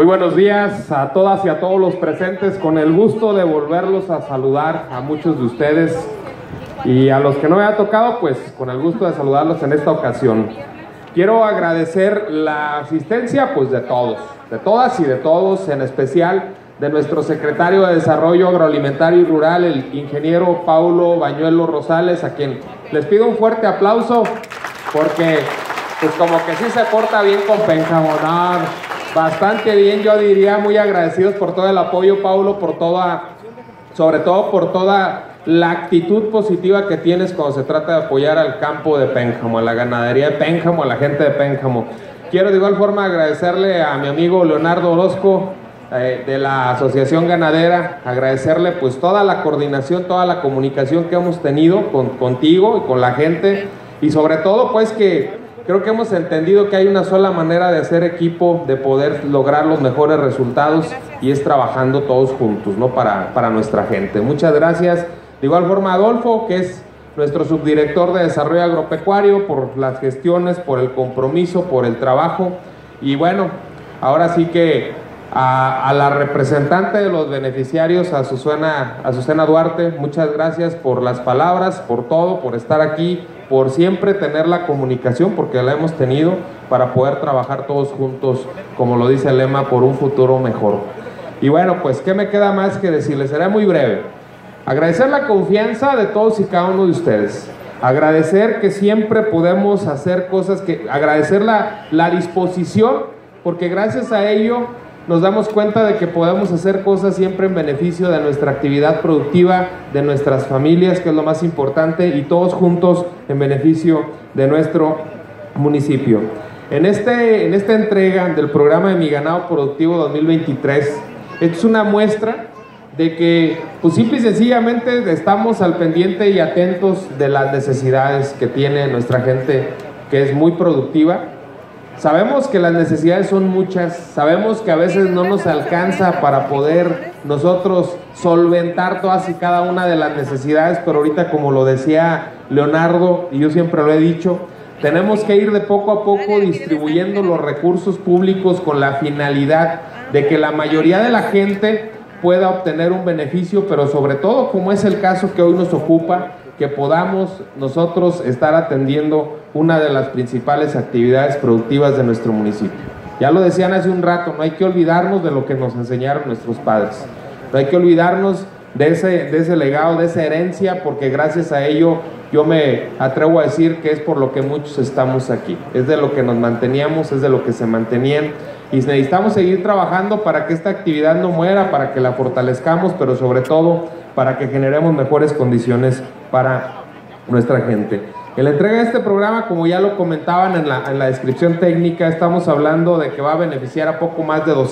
Muy buenos días a todas y a todos los presentes, con el gusto de volverlos a saludar a muchos de ustedes y a los que no me ha tocado, pues con el gusto de saludarlos en esta ocasión. Quiero agradecer la asistencia pues de todos, de todas y de todos, en especial de nuestro secretario de Desarrollo Agroalimentario y Rural, el ingeniero Paulo Bañuelo Rosales, a quien les pido un fuerte aplauso porque pues como que sí se porta bien con Pénjamo, ¿no? Bastante bien, yo diría, muy agradecidos por todo el apoyo, Paulo, por toda, sobre todo por toda la actitud positiva que tienes cuando se trata de apoyar al campo de Pénjamo, a la ganadería de Pénjamo, a la gente de Pénjamo. Quiero de igual forma agradecerle a mi amigo Leonardo Orozco de la Asociación Ganadera, agradecerle pues toda la coordinación, toda la comunicación que hemos tenido contigo y con la gente, y sobre todo pues que creo que hemos entendido que hay una sola manera de hacer equipo, de poder lograr los mejores resultados, y es trabajando todos juntos, ¿no? Para nuestra gente. Muchas gracias. De igual forma, Adolfo, que es nuestro subdirector de Desarrollo Agropecuario, por las gestiones, por el compromiso, por el trabajo. Y bueno, ahora sí que a la representante de los beneficiarios, a Azucena Duarte, muchas gracias por las palabras, por todo, por estar aquí, por siempre tener la comunicación, porque la hemos tenido, para poder trabajar todos juntos, como lo dice el lema, por un futuro mejor. Y bueno, pues, ¿qué me queda más que decirles? Será muy breve. Agradecer la confianza de todos y cada uno de ustedes. Agradecer que siempre podemos hacer cosas, agradecer la disposición, porque gracias a ello nos damos cuenta de que podemos hacer cosas siempre en beneficio de nuestra actividad productiva, de nuestras familias, que es lo más importante, y todos juntos en beneficio de nuestro municipio. En esta entrega del programa de Mi Ganado Productivo 2023, es una muestra de que pues simple y sencillamente estamos al pendiente y atentos de las necesidades que tiene nuestra gente, que es muy productiva. Sabemos que las necesidades son muchas, sabemos que a veces no nos alcanza para poder nosotros solventar todas y cada una de las necesidades, pero ahorita, como lo decía Leonardo, y yo siempre lo he dicho, tenemos que ir de poco a poco distribuyendo los recursos públicos con la finalidad de que la mayoría de la gente pueda obtener un beneficio, pero sobre todo, como es el caso que hoy nos ocupa, que podamos nosotros estar atendiendo una de las principales actividades productivas de nuestro municipio. Ya lo decían hace un rato, no hay que olvidarnos de lo que nos enseñaron nuestros padres, no hay que olvidarnos de ese legado, de esa herencia, porque gracias a ello yo me atrevo a decir que es por lo que muchos estamos aquí, es de lo que nos manteníamos, es de lo que se mantenían, y necesitamos seguir trabajando para que esta actividad no muera, para que la fortalezcamos, pero sobre todo para que generemos mejores condiciones para nuestra gente. En la entrega de este programa, como ya lo comentaban en la descripción técnica, estamos hablando de que va a beneficiar a poco más de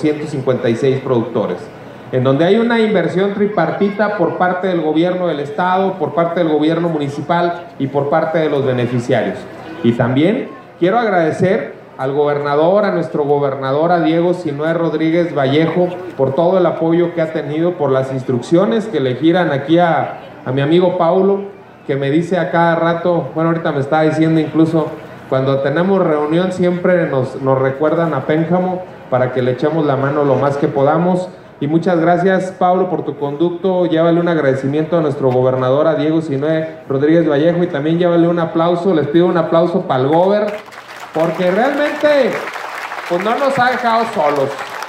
256 productores, en donde hay una inversión tripartita por parte del gobierno del estado, por parte del gobierno municipal y por parte de los beneficiarios. Y también quiero agradecer al gobernador, a nuestro gobernador, a Diego Sinúe Rodríguez Vallejo, por todo el apoyo que ha tenido, por las instrucciones que le giran aquí a mi amigo Paulo, que me dice a cada rato, bueno, ahorita me estaba diciendo incluso, cuando tenemos reunión siempre nos recuerdan a Pénjamo para que le echemos la mano lo más que podamos. Y muchas gracias, Pablo, por tu conducto. Llévale un agradecimiento a nuestro gobernador, a Diego Sinúe Rodríguez Vallejo, y también llévale un aplauso, les pido un aplauso para el gober, porque realmente pues no nos ha dejado solos.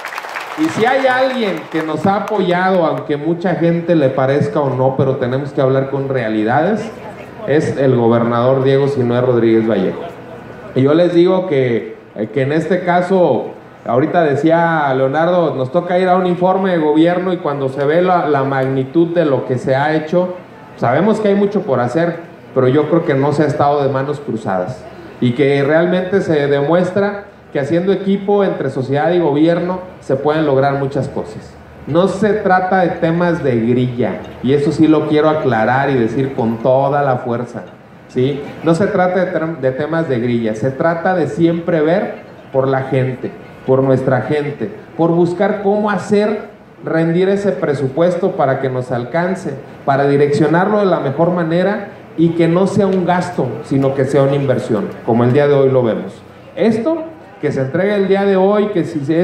Y si hay alguien que nos ha apoyado, aunque mucha gente le parezca o no, pero tenemos que hablar con realidades, es el gobernador Diego Sinúe Rodríguez Vallejo. Y yo les digo que en este caso, ahorita decía Leonardo, nos toca ir a un informe de gobierno, y cuando se ve la magnitud de lo que se ha hecho, sabemos que hay mucho por hacer, pero yo creo que no se ha estado de manos cruzadas, y que realmente se demuestra que haciendo equipo entre sociedad y gobierno se pueden lograr muchas cosas. No se trata de temas de grilla, y eso sí lo quiero aclarar y decir con toda la fuerza, ¿sí? No se trata de temas de grilla, se trata de siempre ver por la gente, por nuestra gente, por buscar cómo hacer rendir ese presupuesto para que nos alcance, para direccionarlo de la mejor manera y que no sea un gasto, sino que sea una inversión, como el día de hoy lo vemos. Esto que se entrega el día de hoy, que si es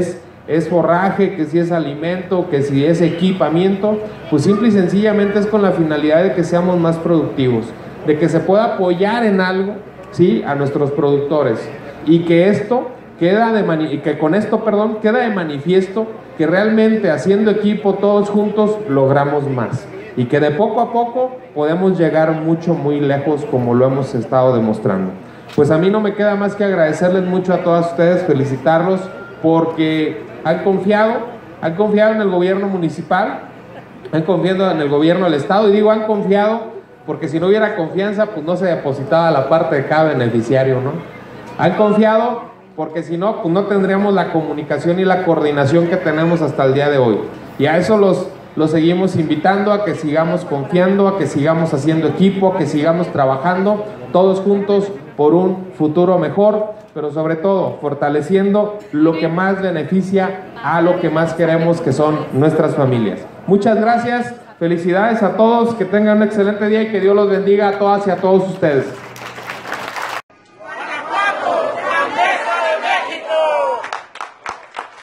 es forraje, que si es alimento, que si es equipamiento, pues simple y sencillamente es con la finalidad de que seamos más productivos, de que se pueda apoyar en algo, ¿sí?, a nuestros productores, y que esto queda de manifiesto que realmente haciendo equipo todos juntos logramos más, y que de poco a poco podemos llegar muy lejos, como lo hemos estado demostrando. Pues a mí no me queda más que agradecerles mucho a todas ustedes, felicitarlos, porque han confiado en el gobierno municipal, han confiado en el gobierno del estado, y digo han confiado porque si no hubiera confianza, pues no se depositaba la parte de cada beneficiario, ¿no? Han confiado porque si no, pues no tendríamos la comunicación y la coordinación que tenemos hasta el día de hoy. Y a eso los seguimos invitando, a que sigamos confiando, a que sigamos haciendo equipo, a que sigamos trabajando todos juntos por un futuro mejor, pero sobre todo fortaleciendo lo que más beneficia a lo que más queremos, que son nuestras familias. Muchas gracias, felicidades a todos, que tengan un excelente día y que Dios los bendiga a todas y a todos ustedes.